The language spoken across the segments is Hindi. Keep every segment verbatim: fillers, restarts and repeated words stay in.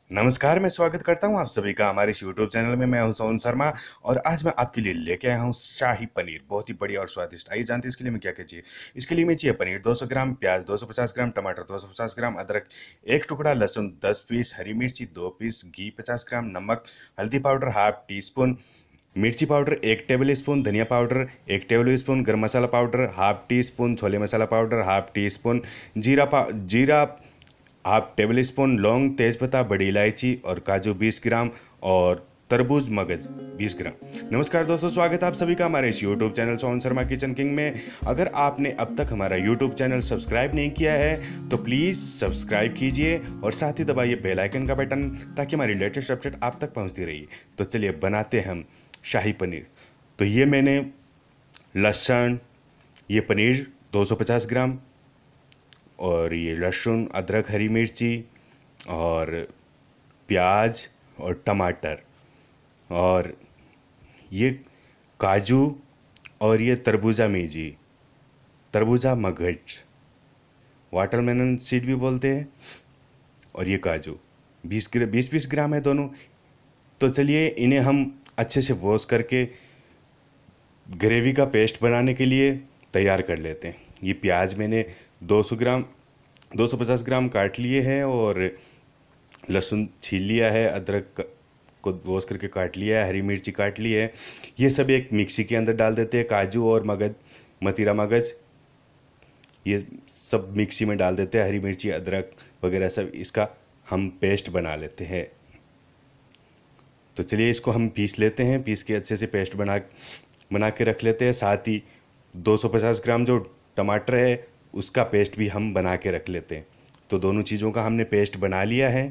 नमस्कार, मैं स्वागत करता हूँ आप सभी का हमारे इस यूट्यूब चैनल में। मैं हूँ सोहन शर्मा और आज मैं आपके लिए लेके आया हूँ शाही पनीर, बहुत ही बढ़िया और स्वादिष्ट। आइए जानते हैं इसके लिए हमें क्या-क्या चाहिए। इसके लिए हमें चाहिए पनीर दो सौ ग्राम, प्याज दो सौ पचास ग्राम, टमाटर दो सौ पचास ग्राम, अदरक एक टुकड़ा, लहसुन दस पीस, हरी मिर्ची दो पीस, घी पचास ग्राम, नमक, हल्दी पाउडर हाफ टी स्पून, मिर्ची पाउडर एक टेबल स्पून, धनिया पाउडर एक tablespoon, garam masala powder half teaspoon, chole masala powder half teaspoon, जीरा पा जीरा हाफ टेबल स्पून, लौंग, तेजपत्ता, बड़ी इलायची और काजू बीस ग्राम और तरबूज मगज बीस ग्राम। नमस्कार दोस्तों, स्वागत है आप सभी का हमारे इस YouTube channel Sohan Sharma kitchen king में। अगर आपने अब तक हमारा यूट्यूब चैनल सब्सक्राइब नहीं किया है तो प्लीज़ सब्सक्राइब कीजिए और साथ ही दबाइए बेल आइकन का बटन ताकि हमारी लेटेस्ट अपडेट आप तक पहुंचती रही। तो चलिए बनाते हैं हम शाही पनीर। तो ये मैंने लहसुन, ये पनीर दो सौ पचास ग्राम और ये लहसुन, अदरक, हरी मिर्ची और प्याज और टमाटर और ये काजू और ये तरबूजा मीठी, तरबूजा मगज, वाटरमेलन सीड भी बोलते हैं, और ये काजू बीस ग्राम बीस बीस ग्राम है दोनों। तो चलिए इन्हें हम अच्छे से वॉश करके ग्रेवी का पेस्ट बनाने के लिए तैयार कर लेते हैं। ये प्याज मैंने दो सौ ग्राम दो सौ पचास ग्राम काट लिए हैं और लहसुन छील लिया है, अदरक को वॉश करके काट लिया है, हरी मिर्ची काट ली है। ये सब एक मिक्सी के अंदर डाल देते हैं। काजू और मगज, मतीरा मगज, ये सब मिक्सी में डाल देते हैं। हरी मिर्ची, अदरक वगैरह सब इसका हम पेस्ट बना लेते हैं। तो चलिए इसको हम पीस लेते हैं। पीस के अच्छे से पेस्ट बना बना के रख लेते हैं। साथ ही दो सौ पचास ग्राम जो टमाटर है उसका पेस्ट भी हम बना के रख लेते हैं। तो दोनों चीज़ों का हमने पेस्ट बना लिया है।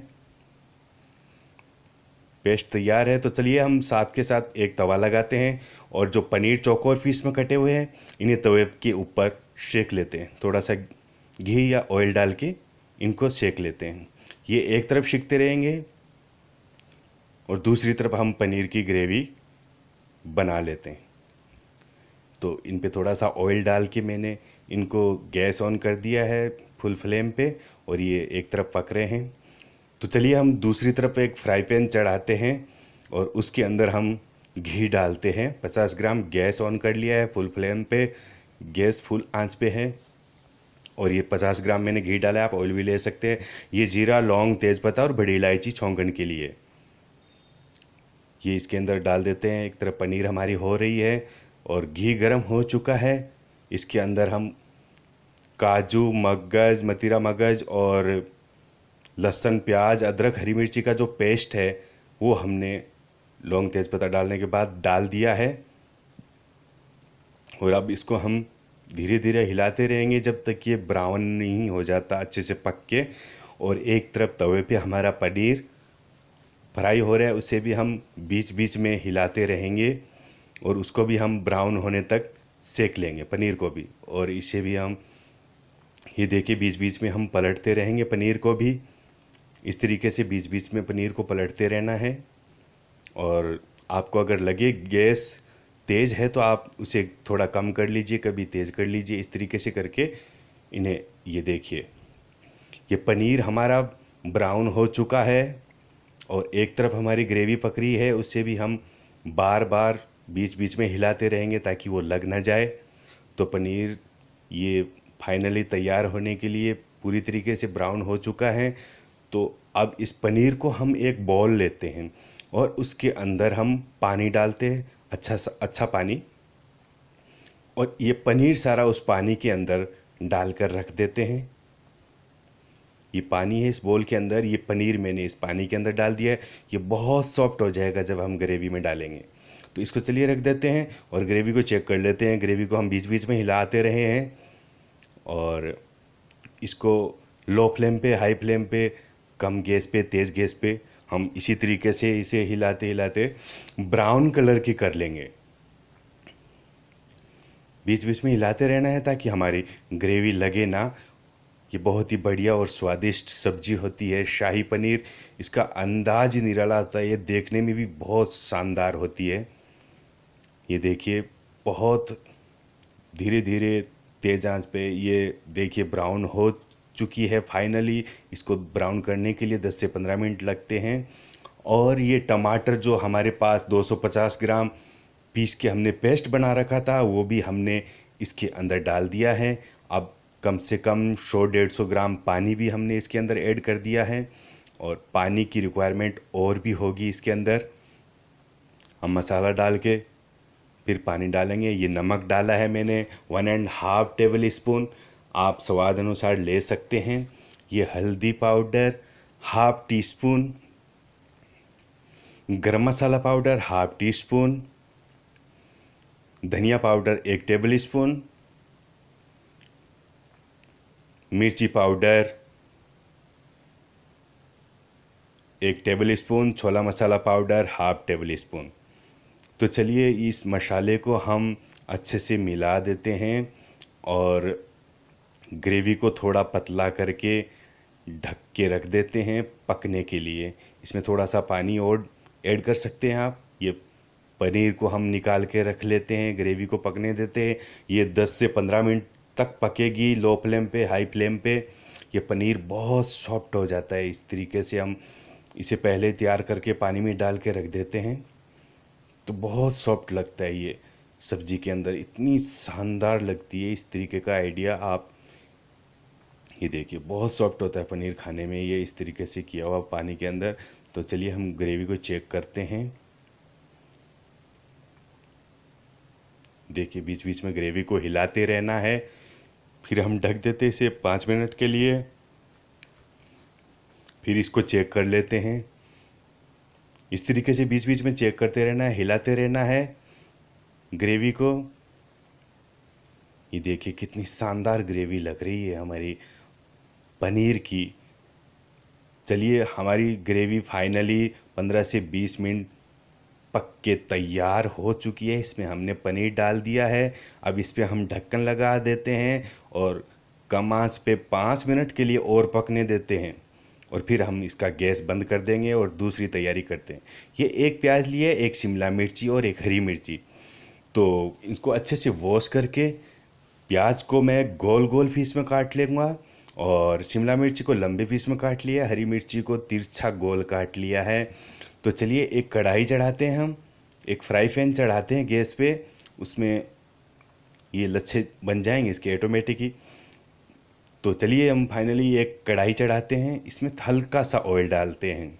पेस्ट तैयार है। तो चलिए हम साथ के साथ एक तवा लगाते हैं और जो पनीर चौकोर पीस में कटे हुए हैं इन्हें तवे के ऊपर सेक लेते हैं। थोड़ा सा घी या ऑयल डाल के इनको सेक लेते हैं। ये एक तरफ सिकते रहेंगे और दूसरी तरफ हम पनीर की ग्रेवी बना लेते हैं। तो इन पे थोड़ा सा ऑयल डाल के मैंने इनको गैस ऑन कर दिया है फुल फ्लेम पे और ये एक तरफ पक रहे हैं। तो चलिए हम दूसरी तरफ एक फ्राई पैन चढ़ाते हैं और उसके अंदर हम घी डालते हैं पचास ग्राम। गैस ऑन कर लिया है फुल फ्लेम पे, गैस फुल आंच पे है और ये पचास ग्राम मैंने घी डाला है। आप ऑयल भी ले सकते हैं। ये जीरा, लौंग, तेज़पत्ता और बड़ी इलायची छौंकन के लिए ये इसके अंदर डाल देते हैं। एक तरफ पनीर हमारी हो रही है और घी गर्म हो चुका है। इसके अंदर हम काजू, मगज, मतीरा मगज और लहसुन, प्याज, अदरक, हरी मिर्ची का जो पेस्ट है वो हमने लौंग तेज़पत्ता डालने के बाद डाल दिया है और अब इसको हम धीरे धीरे हिलाते रहेंगे जब तक ये ब्राउन नहीं हो जाता अच्छे से पक के। और एक तरफ तवे पे हमारा पनीर फ्राई हो रहा है, उसे भी हम बीच बीच में हिलाते रहेंगे और उसको भी हम ब्राउन होने तक सेक लेंगे पनीर को भी। और इसे भी हम ये देखिए बीच बीच में हम पलटते रहेंगे पनीर को भी। इस तरीके से बीच बीच में पनीर को पलटते रहना है। और आपको अगर लगे गैस तेज़ है तो आप उसे थोड़ा कम कर लीजिए, कभी तेज़ कर लीजिए। इस तरीके से करके इन्हें, ये देखिए ये पनीर हमारा ब्राउन हो चुका है और एक तरफ हमारी ग्रेवी पक रही है। उससे भी हम बार बार बीच बीच में हिलाते रहेंगे ताकि वो लग ना जाए। तो पनीर ये फाइनली तैयार होने के लिए पूरी तरीके से ब्राउन हो चुका है। तो अब इस पनीर को हम एक बॉल लेते हैं और उसके अंदर हम पानी डालते हैं, अच्छा सा अच्छा पानी, और ये पनीर सारा उस पानी के अंदर डालकर रख देते हैं। ये पानी है इस बोल के अंदर, ये पनीर मैंने इस पानी के अंदर डाल दिया है। ये बहुत सॉफ्ट हो जाएगा जब हम ग्रेवी में डालेंगे। तो इसको चलिए रख देते हैं और ग्रेवी को चेक कर लेते हैं। ग्रेवी को हम बीच बीच में हिलाते रहे हैं और इसको लो फ्लेम पे, हाई फ्लेम पे, कम गैस पे, तेज़ गैस पे हम इसी तरीके से इसे हिलाते हिलाते ब्राउन कलर की कर लेंगे। बीच बीच में हिलाते रहना है ताकि हमारी ग्रेवी लगे ना। ये बहुत ही बढ़िया और स्वादिष्ट सब्जी होती है शाही पनीर। इसका अंदाज ही निराला होता है। ये देखने में भी बहुत शानदार होती है। ये देखिए बहुत धीरे धीरे तेज़ आंच पे ये देखिए ब्राउन हो चुकी है फाइनली। इसको ब्राउन करने के लिए दस से पंद्रह मिनट लगते हैं। और ये टमाटर जो हमारे पास दो सौ पचास ग्राम पीस के हमने पेस्ट बना रखा था वो भी हमने इसके अंदर डाल दिया है। अब कम से कम सौ डेढ़ सौ ग्राम पानी भी हमने इसके अंदर ऐड कर दिया है और पानी की रिक्वायरमेंट और भी होगी इसके अंदर। हम मसाला डाल के फिर पानी डालेंगे। ये नमक डाला है मैंने one and half tablespoon, आप स्वाद अनुसार ले सकते हैं। ये हल्दी powder half teaspoon, garam masala powder half teaspoon, धनिया पाउडर एक टेबल स्पून, मिर्ची पाउडर एक tablespoon, chola masala powder half tablespoon. तो चलिए इस मसाले को हम अच्छे से मिला देते हैं और ग्रेवी को थोड़ा पतला करके ढक के रख देते हैं पकने के लिए। इसमें थोड़ा सा पानी और ऐड कर सकते हैं आप। ये पनीर को हम निकाल के रख लेते हैं, ग्रेवी को पकने देते हैं। ये दस से पंद्रह मिनट तक पकेगी, लो फ्लेम पे हाई फ्लेम पे। ये पनीर बहुत सॉफ्ट हो जाता है। इस तरीके से हम इसे पहले तैयार करके पानी में डाल के रख देते हैं तो बहुत सॉफ्ट लगता है। ये सब्ज़ी के अंदर इतनी शानदार लगती है। इस तरीके का आइडिया आप ये देखिए, बहुत सॉफ्ट होता है पनीर खाने में ये इस तरीके से किया हुआ पानी के अंदर। तो चलिए हम ग्रेवी को चेक करते हैं। देखिए बीच बीच में ग्रेवी को हिलाते रहना है। फिर हम ढक देते इसे पाँच मिनट के लिए। फिर इसको चेक कर लेते हैं। इस तरीके से बीच बीच में चेक करते रहना है, हिलाते रहना है ग्रेवी को। ये देखिए कितनी शानदार ग्रेवी लग रही है हमारी पनीर की। चलिए हमारी ग्रेवी फाइनली पंद्रह से बीस मिनट पक के तैयार हो चुकी है। इसमें हमने पनीर डाल दिया है। अब इस पे हम ढक्कन लगा देते हैं और कम आंच पे पाँच मिनट के लिए और पकने देते हैं और फिर हम इसका गैस बंद कर देंगे और दूसरी तैयारी करते हैं। ये एक प्याज लिए, एक शिमला मिर्ची और एक हरी मिर्ची। तो इसको अच्छे से वॉश करके प्याज को मैं गोल गोल पीस में काट लूँगा और शिमला मिर्ची को लंबे पीस में काट लिया, हरी मिर्ची को तिरछा गोल काट लिया है। तो चलिए एक कढ़ाई चढ़ाते हैं, हम एक फ्राई पैन चढ़ाते हैं गैस पे। उसमें ये लच्छे बन जाएंगे इसके ऑटोमेटिक ही। तो चलिए हम फाइनली एक कढ़ाई चढ़ाते हैं, इसमें हल्का सा ऑयल डालते हैं।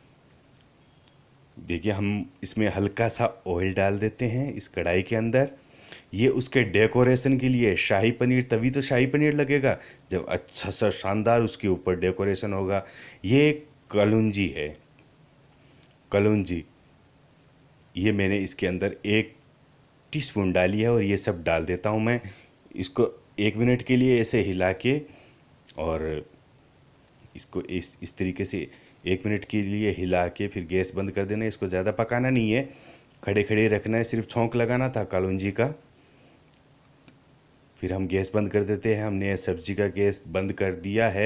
देखिए हम इसमें हल्का सा ऑयल डाल देते हैं इस कढ़ाई के अंदर। ये उसके डेकोरेशन के लिए शाही पनीर, तभी तो शाही पनीर लगेगा जब अच्छा सा शानदार उसके ऊपर डेकोरेशन होगा। ये कलौंजी है, कलौंजी ये मैंने इसके अंदर एक टीस्पून डाली है और ये सब डाल देता हूँ मैं। इसको एक मिनट के लिए ऐसे हिला के और इसको इस इस तरीके से एक मिनट के लिए हिला के फिर गैस बंद कर देना। इसको ज़्यादा पकाना नहीं है, खड़े खड़े रखना है, सिर्फ छौंक लगाना था कलौंजी का। फिर हम गैस बंद कर देते हैं। हमने सब्जी का गैस बंद कर दिया है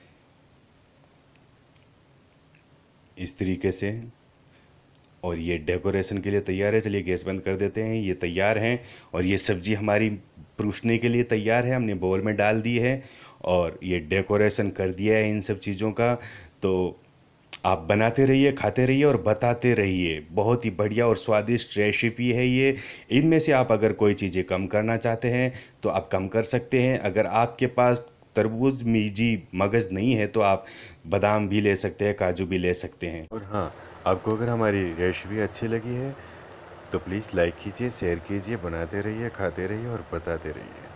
इस तरीके से और ये डेकोरेशन के लिए तैयार है। चलिए गैस बंद कर देते हैं। ये तैयार हैं और ये सब्ज़ी हमारी परोसने के लिए तैयार है। हमने बाउल में डाल दी है और ये डेकोरेशन कर दिया है इन सब चीज़ों का। तो आप बनाते रहिए, खाते रहिए और बताते रहिए। बहुत ही बढ़िया और स्वादिष्ट रेसिपी है ये। इनमें से आप अगर कोई चीज़ें कम करना चाहते हैं तो आप कम कर सकते हैं। अगर आपके पास तरबूज मीजी मगज़ नहीं है तो आप बादाम भी ले सकते हैं, काजू भी ले सकते हैं। और हाँ, आपको अगर हमारी रेसिपी अच्छी लगी है तो प्लीज़ लाइक कीजिए, शेयर कीजिए, बनाते रहिए, खाते रहिए और बताते रहिए।